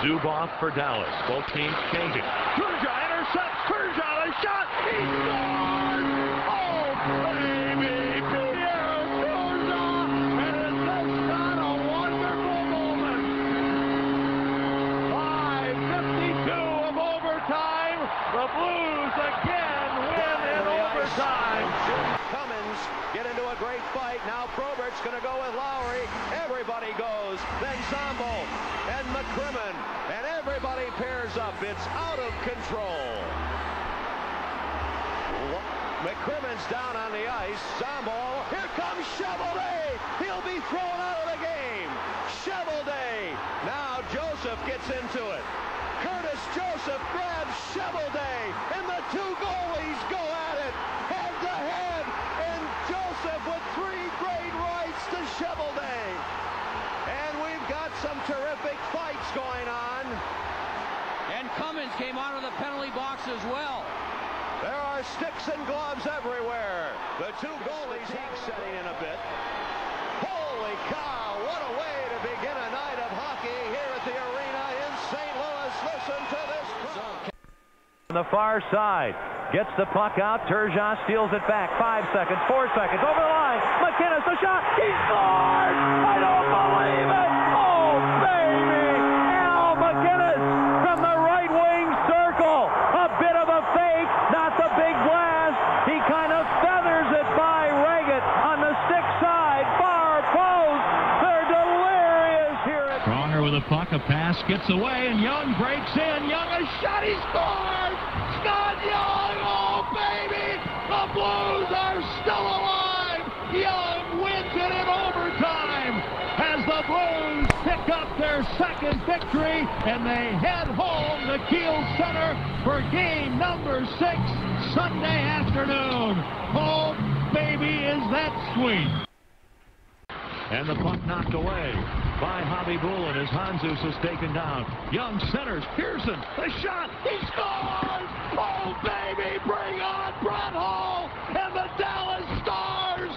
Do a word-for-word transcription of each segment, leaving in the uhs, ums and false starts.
Zuboff for Dallas. Both teams changing. Turgeon intercepts. Turgeon, a shot. He scores! Oh, baby! Pierre Turgeon! And is this not a wonderful moment? five fifty-two of overtime. The Blues again win in overtime. Cummins get into a great fight. Now Probert's going to go with Lowry. Everybody goes. Then Zombo and McCrimmon. And everybody pairs up. It's out of control. McCrimmon's down on the ice. Zombo. Here comes Chevalier. He'll be thrown out of the game. Chevalier. Now Joseph gets into it. Curtis Joseph grabs Chevalier. And the two goalies go at it. Head to head. And Joseph with three great rights to Chevalier. And we've got some terrific fights going on. And Cummins came out of the penalty box as well. There are sticks and gloves everywhere. The two goalies he's setting in a bit. Holy cow, what a way to begin a night of hockey here at the arena in Saint Louis. Listen to this crowd. On the far side, gets the puck out. Turgeon steals it back. Five seconds, four seconds, over the line. McKinnis, the shot. He scores! I don't believe it! Oh, baby! Al McKinnis from the right wing circle. A bit of a fake, not the big blast. He kind of feathers it by Reggett on the stick side. Far post. They're delirious here. Pronger with a puck, a pass gets away, and Young breaks in. Young, a shot, he scores! Scott Young, oh baby! The Blues are still alive! Young wins it in overtime as the Blues pick up their second victory, and they head home to Kiel Center for game number six Sunday afternoon. Oh baby, is that sweet! And the puck knocked away by Hobby Bullen as Hanzus is taken down. Young centers. Pearson, the shot. He scores! Oh, baby, bring on Brett Hall and the Dallas Stars.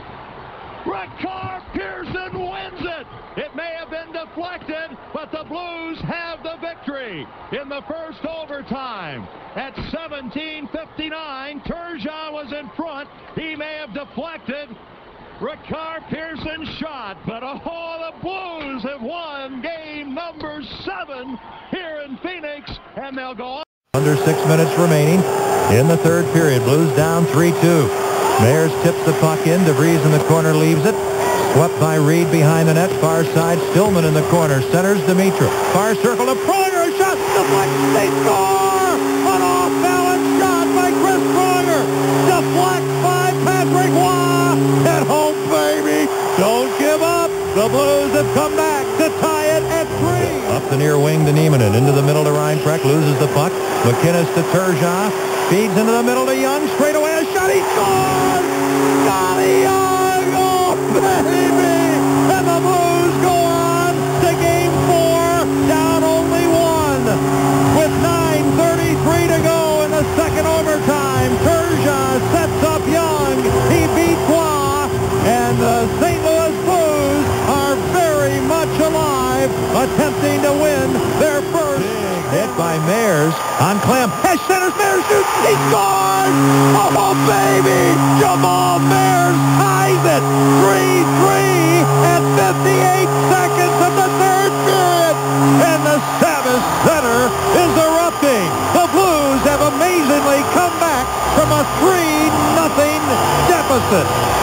Ricard Pearson wins it. It may have been deflected, but the Blues have the victory in the first overtime. At seventeen fifty-nine, Turgeon was in front. He may have deflected Ricard Pearson's shot, but oh, the Blues have won game number seven here in Phoenix, and they'll go on. Under six minutes remaining in the third period. Blues down three two. Mayers tips the puck in. DeVries in the corner leaves it. Swept by Reed behind the net. Far side. Stillman in the corner. Centers Dimitrov. Far circle to Pronger. A shot. Deflect. They score! An off-balance shot by Chris Pronger. Deflect by Patrick Waugh. At home, baby. Don't give up. The Blues have come back to tie it at three. Up the near wing to Niemanen. Into the middle to Reinprecht. Loses the puck. McKinnis to Turgeon. Feeds into the middle to Young. Straight away a shot. He scores! Scotty Young! Oh, baby! And the Blues go on to game four. Down only one. With nine thirty-three to go in the second overtime. Turgeon sets up Young. He beats Waugh. And the Saint Louis Blues are very much alive, attempting to win their first. Big hit by Mayers on Clem. Hesh centers, Mayers shoots. He scores! Oh, baby! Jamal Mayers ties it. three three at fifty-eight seconds of the third period. And the Savage Center is erupting. The Blues have amazingly come back from a three nothing deficit.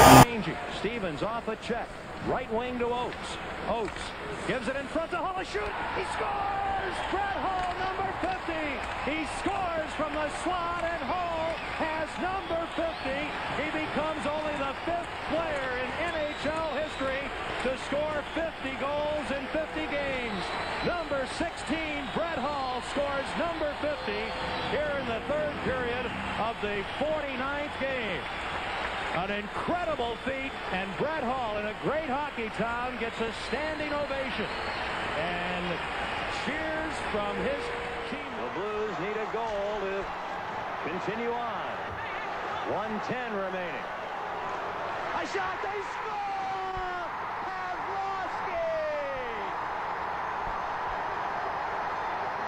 Stevens off a check. Right wing to Oates. Oates gives it in front to Hall. Shoot. He scores! Brett Hall, number fifty. He scores from the slot, and Hall has number fifty. He becomes only the fifth player in N H L history to score fifty goals in fifty games. Number sixteen, Brett Hall, scores number fifty here in the third period of the forty-ninth game. An incredible feat, and Brett Hall, in a great hockey town, gets a standing ovation. And cheers from his team. The Blues need a goal to continue on. one ten remaining. A shot, they score! Pavlovsky!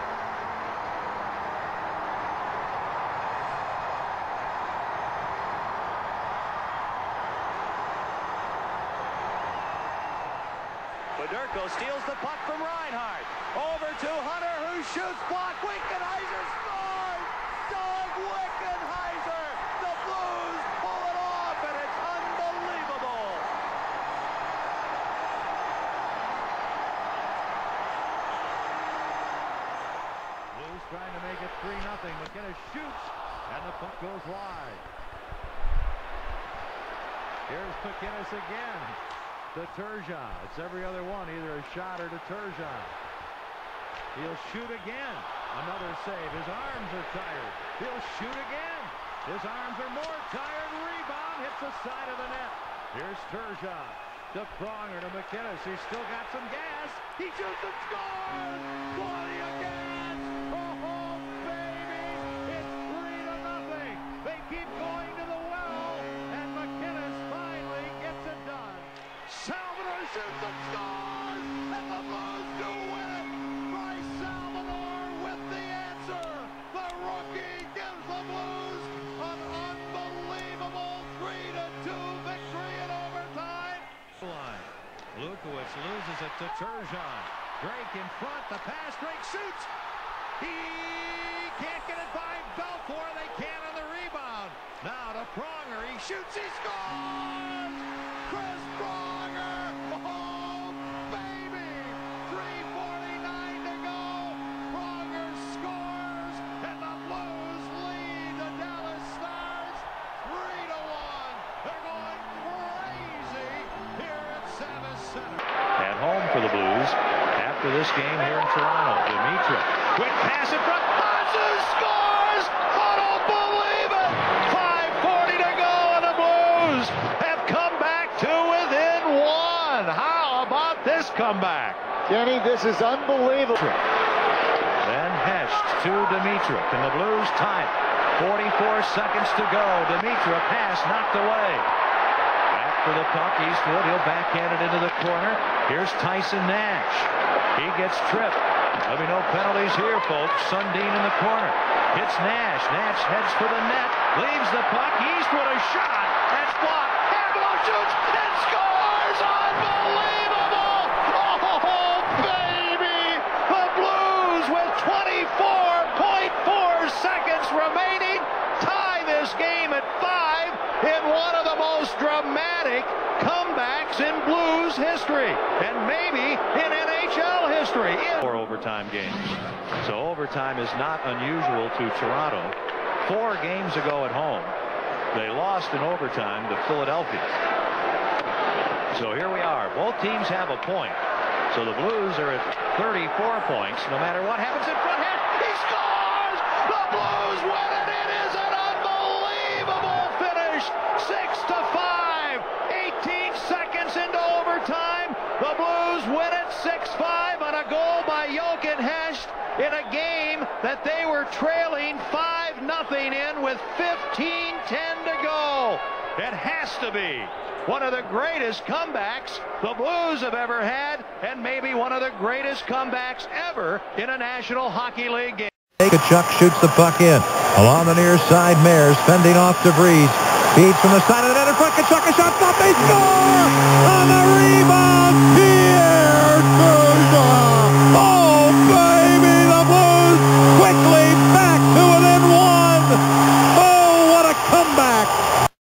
Federico steals the puck from Reinhardt. Over to Hunter, who shoots, block. Wickenheiser scores! Doug Wickenheiser! The Blues pull it off, and it's unbelievable! Blues trying to make it three nothing. McKinnis shoots, and the puck goes wide. Here's McKinnis again. To Turgeon. It's every other one, either a shot or to Turgeon. He'll shoot again. Another save. His arms are tired. He'll shoot again. His arms are more tired. Rebound hits the side of the net. Here's Turgeon. To Pronger, to McKinnis. He's still got some gas. He shoots and scores! Plenty of gas! Oh, baby! It's three to nothing. They keep going to the well, and McKinnis finally gets it done. Salvador shoots and scores, and the Blues do win it. Bryce Salvador with the answer. The rookie gives the Blues an unbelievable three to two victory in overtime. Lukowicz loses it to Turgeon. Drake in front. The pass. Drake shoots. He can't get it by Belfour. They can on the rebound. Now to Pronger. He shoots. He scores. Chris Pronger. Oh, baby. three forty-nine to go. Pronger scores. And the Blues lead the Dallas Stars three to one. They're going crazy here at Savvis Center. At home for the Blues after this game here in Toronto. Dimitrov. Quick pass in front. Mazu scores! I don't believe it! five forty to go, and the Blues have come back to within one. How about this comeback? Kenny, this is unbelievable. Then Hesht to Dimitrov, and the Blues tie it. forty-four seconds to go. Dimitrov pass knocked away. For the puck, Eastwood, he'll backhand it into the corner. Here's Tyson Nash. He gets tripped. There'll be no penalties here, folks. Sundin in the corner. Hits Nash. Nash heads for the net. Leaves the puck. Eastwood a shot. That's blocked. Hamilton shoots and scores. Unbelievable! Oh, baby! The Blues with twenty-four point four seconds remaining tie this game at five in one of the most dramatic comebacks in Blues history, and maybe in N H L history. Four overtime games. So overtime is not unusual to Toronto. Four games ago at home, they lost in overtime to Philadelphia. So here we are. Both teams have a point. So the Blues are at thirty-four points. No matter what happens in front here, he scores! The Blues win it! It is an unbelievable finish! Six to five. eighteen seconds into overtime. The Blues win it six five on a goal by Jochen Hesht in a game that they were trailing five nothing in with fifteen ten to go. It has to be one of the greatest comebacks the Blues have ever had, and maybe one of the greatest comebacks ever in a National Hockey League game. Chuck shoots the puck in. Along the near side, Mayers fending off DeVries. Feeds from the side of the net in front. Kachuk a shot, stop, they score!